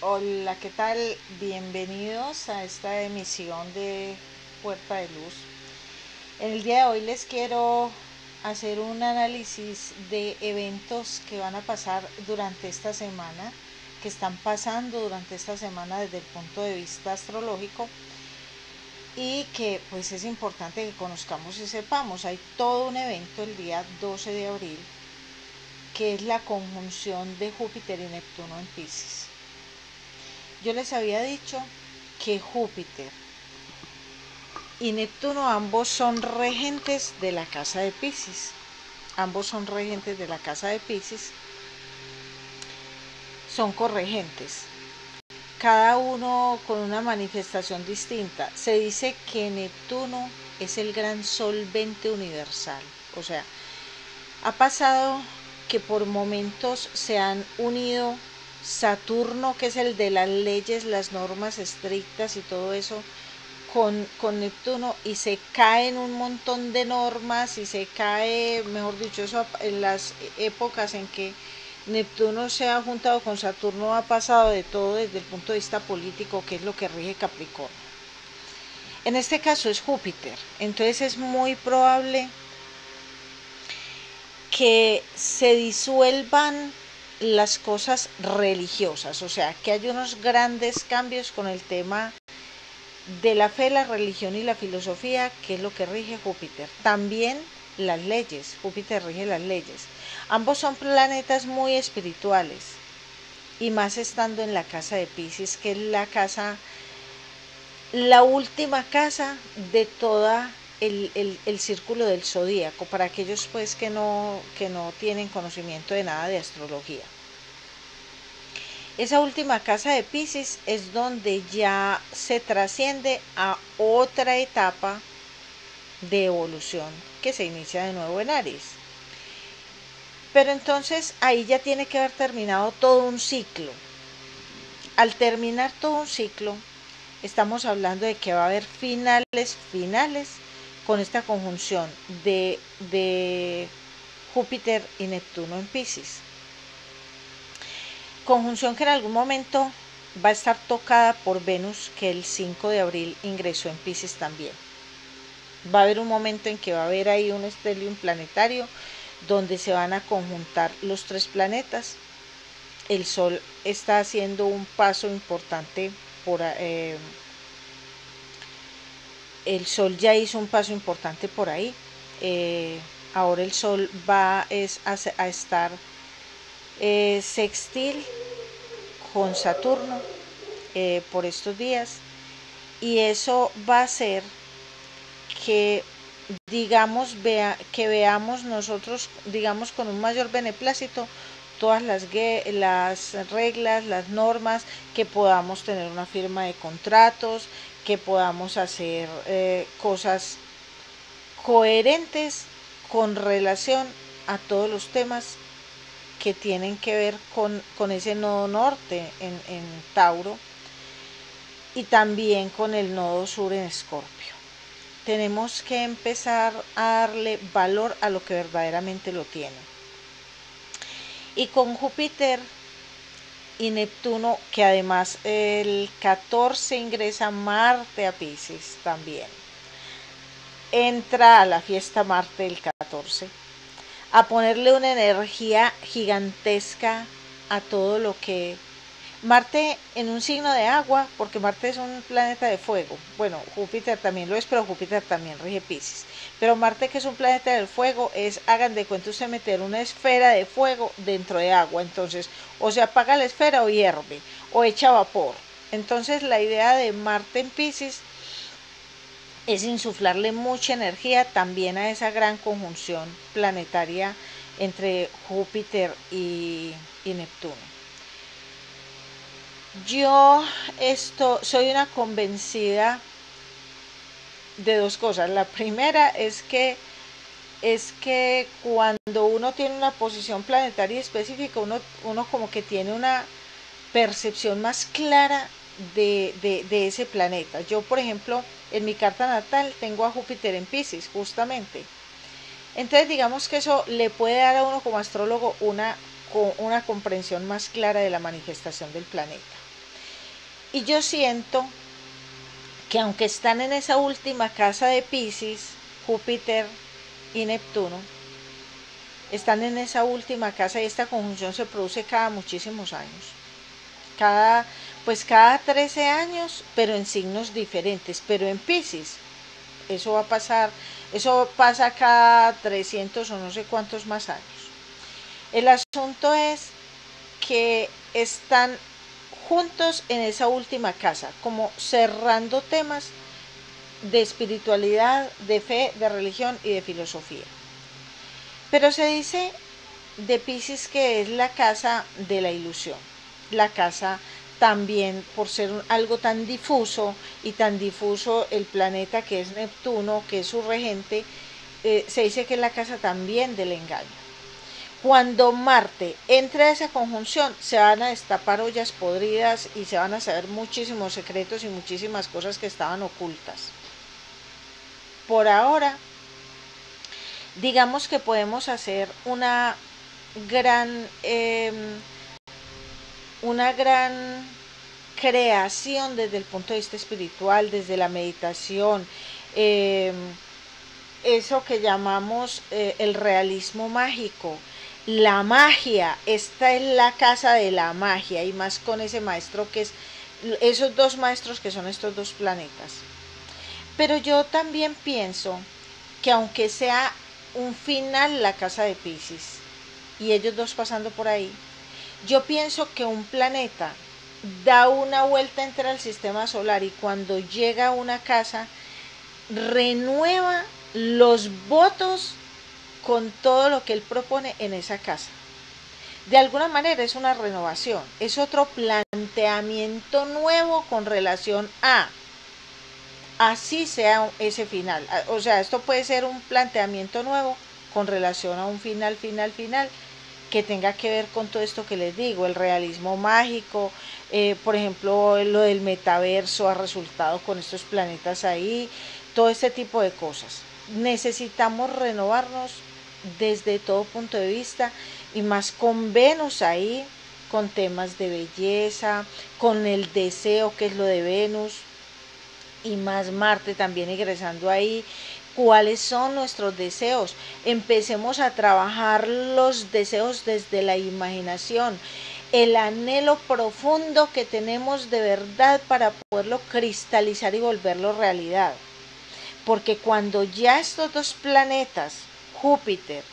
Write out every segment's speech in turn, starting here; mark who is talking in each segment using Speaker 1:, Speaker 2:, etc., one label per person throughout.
Speaker 1: Hola, ¿qué tal? Bienvenidos a esta emisión de Puerta de Luz. En el día de hoy les quiero hacer un análisis de eventos que van a pasar durante esta semana, que están pasando durante esta semana desde el punto de vista astrológico y que pues es importante que conozcamos y sepamos. Hay todo un evento el día 12 de abril que es la conjunción de Júpiter y Neptuno en Piscis. Yo les había dicho que Júpiter y Neptuno ambos son regentes de la casa de Piscis. Ambos son regentes de la casa de Piscis. Son corregentes. Cada uno con una manifestación distinta. Se dice que Neptuno es el gran solvente universal. O sea, ha pasado que por momentos se han unido Saturno, que es el de las leyes, las normas estrictas y todo eso, con Neptuno, y se caen un montón de normas y se cae, mejor dicho, eso en las épocas en que Neptuno se ha juntado con Saturno ha pasado de todo desde el punto de vista político, que es lo que rige Capricornio. En este caso es Júpiter, entonces es muy probable que se disuelvan las cosas religiosas, o sea, que hay unos grandes cambios con el tema de la fe, la religión y la filosofía, que es lo que rige Júpiter. También las leyes, Júpiter rige las leyes. Ambos son planetas muy espirituales, y más estando en la casa de Piscis, que es la última casa de toda el círculo del zodíaco, para aquellos pues que no tienen conocimiento de nada de astrología. Esa última casa de Piscis es donde ya se trasciende a otra etapa de evolución que se inicia de nuevo en Aries. Pero entonces ahí ya tiene que haber terminado todo un ciclo. Al terminar todo un ciclo, estamos hablando de que va a haber finales con esta conjunción de Júpiter y Neptuno en Piscis. Conjunción que en algún momento va a estar tocada por Venus, que el 5 de abril ingresó en Piscis también. Va a haber un momento en que va a haber ahí un stellium planetario donde se van a conjuntar los tres planetas. El Sol está haciendo un paso importante el Sol ya hizo un paso importante por ahí. Ahora el Sol va a estar sextil con Saturno por estos días, y eso va a hacer que que veamos nosotros, digamos, con un mayor beneplácito todas las reglas, las normas, que podamos tener una firma de contratos, que podamos hacer cosas coherentes con relación a todos los temas que tienen que ver con ese nodo norte en Tauro, y también con el nodo sur en Escorpio. Tenemos que empezar a darle valor a lo que verdaderamente lo tiene. Y con Júpiter y Neptuno, que además el 14 ingresa Marte a Piscis también. Entra a la fiesta Marte el 14 a ponerle una energía gigantesca a todo lo que Marte en un signo de agua, porque Marte es un planeta de fuego. Bueno, Júpiter también lo es, pero Júpiter también rige Piscis. Pero Marte, que es un planeta del fuego, hagan de cuenta usted meter una esfera de fuego dentro de agua. Entonces, o se apaga la esfera o hierve, o echa vapor. Entonces, la idea de Marte en Piscis es insuflarle mucha energía también a esa gran conjunción planetaria entre Júpiter y Neptuno. Yo soy una convencida de dos cosas. La primera es que cuando uno tiene una posición planetaria específica, uno como que tiene una percepción más clara de ese planeta. Yo, por ejemplo, en mi carta natal tengo a Júpiter en Piscis, justamente. Entonces, digamos que eso le puede dar a uno como astrólogo una comprensión más clara de la manifestación del planeta. Y yo siento que aunque están en esa última casa de Piscis, Júpiter y Neptuno, están en esa última casa y esta conjunción se produce cada muchísimos años. Cada 13 años, pero en signos diferentes. Pero en Piscis, eso va a pasar, eso pasa cada 300 o no sé cuántos más años. El asunto es que están juntos en esa última casa, como cerrando temas de espiritualidad, de fe, de religión y de filosofía. Pero se dice de Piscis que es la casa de la ilusión, la casa también por ser algo tan difuso y tan difuso el planeta que es Neptuno, que es su regente, se dice que es la casa también del engaño. Cuando Marte entre a esa conjunción, se van a destapar ollas podridas y se van a saber muchísimos secretos y muchísimas cosas que estaban ocultas. Por ahora, digamos que podemos hacer una gran creación desde el punto de vista espiritual, desde la meditación, eso que llamamos el realismo mágico, la magia. Esta es la casa de la magia, y más con ese maestro que es, esos dos maestros que son estos dos planetas. Pero yo también pienso que aunque sea un final la casa de Piscis y ellos dos pasando por ahí, yo pienso que un planeta da una vuelta entre el sistema solar y cuando llega a una casa renueva los votos con todo lo que él propone en esa casa. De alguna manera es una renovación, es otro planteamiento nuevo con relación a así sea ese final. O sea, esto puede ser un planteamiento nuevo con relación a un final que tenga que ver con todo esto que les digo, el realismo mágico, por ejemplo, lo del metaverso ha resultado con estos planetas ahí, todo este tipo de cosas. Necesitamos renovarnos desde todo punto de vista y más con Venus ahí, con temas de belleza, con el deseo que es lo de Venus y más Marte también ingresando ahí. ¿Cuáles son nuestros deseos? Empecemos a trabajar los deseos desde la imaginación, el anhelo profundo que tenemos de verdad para poderlo cristalizar y volverlo realidad. Porque cuando ya estos dos planetas, Júpiter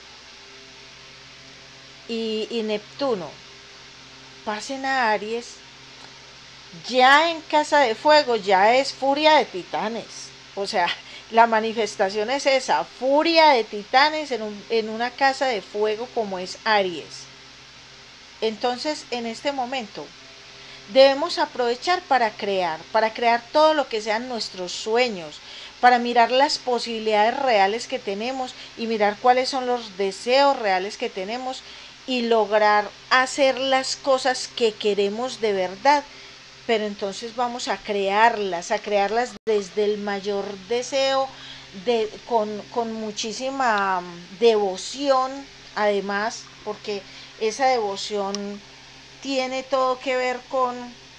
Speaker 1: y Neptuno, pasen a Aries, ya en casa de fuego ya es furia de titanes. O sea, la manifestación es esa, furia de titanes en una casa de fuego como es Aries. Entonces, en este momento, debemos aprovechar para crear todo lo que sean nuestros sueños, para mirar las posibilidades reales que tenemos y mirar cuáles son los deseos reales que tenemos y lograr hacer las cosas que queremos de verdad. Pero entonces vamos a crearlas desde el mayor deseo, con muchísima devoción, además, porque esa devoción tiene todo que ver con,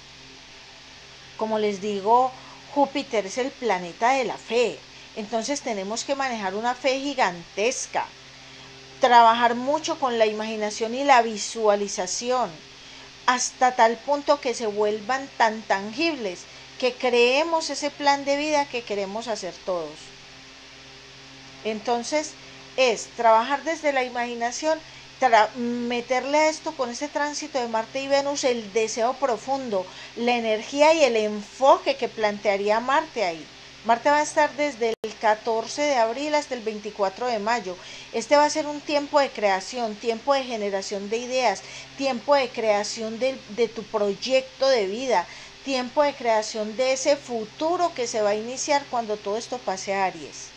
Speaker 1: como les digo, Júpiter es el planeta de la fe. Entonces tenemos que manejar una fe gigantesca, trabajar mucho con la imaginación y la visualización, hasta tal punto que se vuelvan tan tangibles que creemos ese plan de vida que queremos hacer todos. Entonces es trabajar desde la imaginación, meterle a esto con ese tránsito de Marte y Venus el deseo profundo, la energía y el enfoque que plantearía Marte ahí. Marte va a estar desde el 14 de abril hasta el 24 de mayo. Este va a ser un tiempo de creación, tiempo de generación de ideas, tiempo de creación de tu proyecto de vida, tiempo de creación de ese futuro que se va a iniciar cuando todo esto pase a Aries.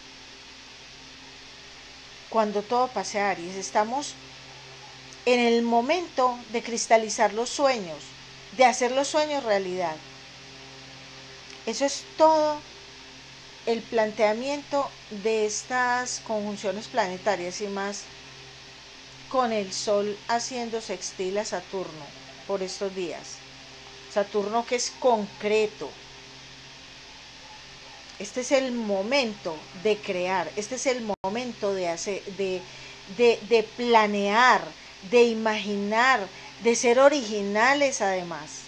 Speaker 1: Cuando todo pase a Aries, estamos en el momento de cristalizar los sueños, de hacer los sueños realidad. Eso es todo el planteamiento de estas conjunciones planetarias, y más con el Sol haciendo sextil a Saturno por estos días. Saturno que es concreto. Este es el momento de crear, este es el momento de hacer, de planear, de imaginar, de ser originales además.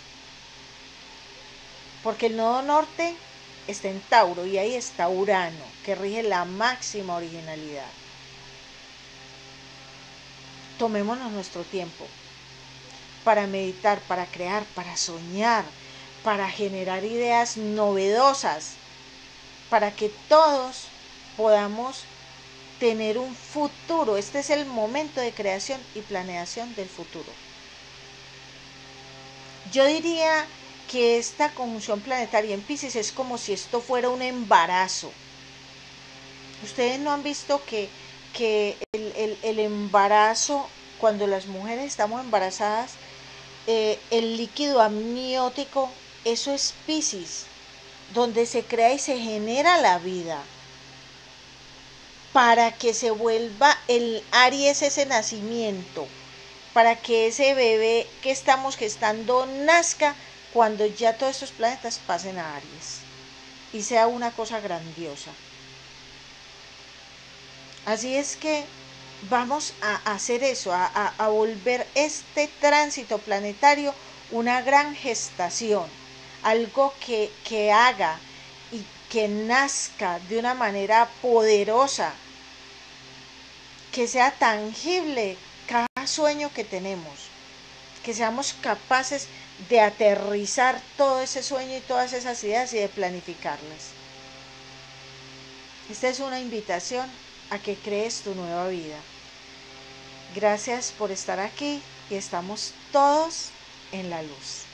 Speaker 1: Porque el nodo norte está en Tauro y ahí está Urano, que rige la máxima originalidad. Tomémonos nuestro tiempo para meditar, para crear, para soñar, para generar ideas novedosas, para que todos podamos tener un futuro. Este es el momento de creación y planeación del futuro. Yo diría que esta conjunción planetaria en Piscis es como si esto fuera un embarazo. Ustedes no han visto que el embarazo, cuando las mujeres estamos embarazadas, el líquido amniótico, eso es Piscis, donde se crea y se genera la vida, para que se vuelva el Aries ese nacimiento, para que ese bebé que estamos gestando nazca cuando ya todos estos planetas pasen a Aries y sea una cosa grandiosa. Así es que vamos a hacer eso, a volver este tránsito planetario una gran gestación, algo que haga y que nazca de una manera poderosa, que sea tangible cada sueño que tenemos, que seamos capaces de aterrizar todo ese sueño y todas esas ideas y de planificarlas. Esta es una invitación a que crees tu nueva vida. Gracias por estar aquí y estamos todos en la luz.